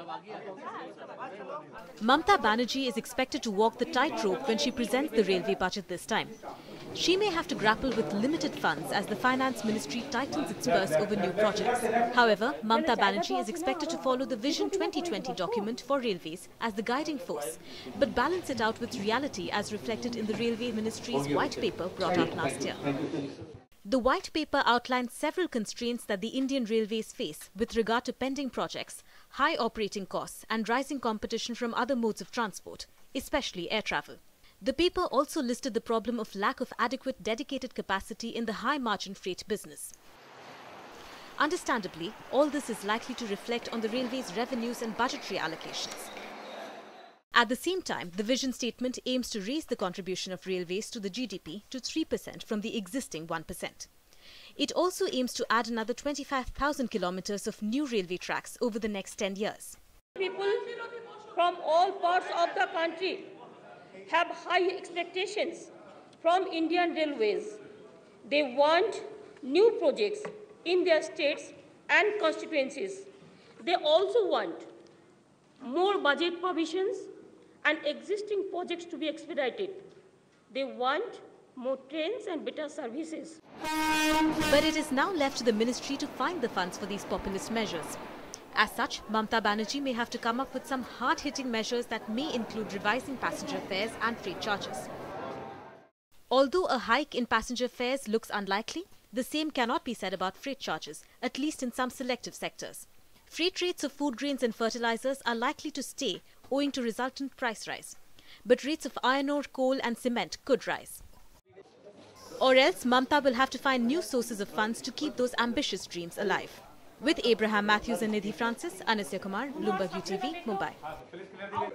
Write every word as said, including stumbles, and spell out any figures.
Mamta Banerjee is expected to walk the tightrope when she presents the railway budget this time. She may have to grapple with limited funds as the Finance Ministry tightens its purse over new projects. However, Mamta Banerjee is expected to follow the Vision twenty twenty document for railways as the guiding force, but balance it out with reality as reflected in the Railway Ministry's white paper brought out last year. The white paper outlines several constraints that the Indian railways face with regard to pending projects, high operating costs and rising competition from other modes of transport, especially air travel. The paper also listed the problem of lack of adequate dedicated capacity in the high-margin freight business. Understandably, all this is likely to reflect on the railways' revenues and budgetary allocations. At the same time, the vision statement aims to raise the contribution of railways to the G D P to three percent from the existing one percent. It also aims to add another twenty-five thousand kilometers of new railway tracks over the next ten years. People from all parts of the country have high expectations from Indian Railways. They want new projects in their states and constituencies. They also want more budget provisions and existing projects to be expedited. They want more trains and better services. But it is now left to the ministry to find the funds for these populist measures. As such, Mamta Banerjee may have to come up with some hard-hitting measures that may include revising passenger fares and freight charges. Although a hike in passenger fares looks unlikely, the same cannot be said about freight charges, at least in some selective sectors. Freight rates of food grains and fertilizers are likely to stay owing to resultant price rise. But rates of iron ore, coal and cement could rise. Or else Mamta will have to find new sources of funds to keep those ambitious dreams alive. With Abraham Matthews and Nidhi Francis, Anasya Kumar, Bloomberg U T V, Mumbai.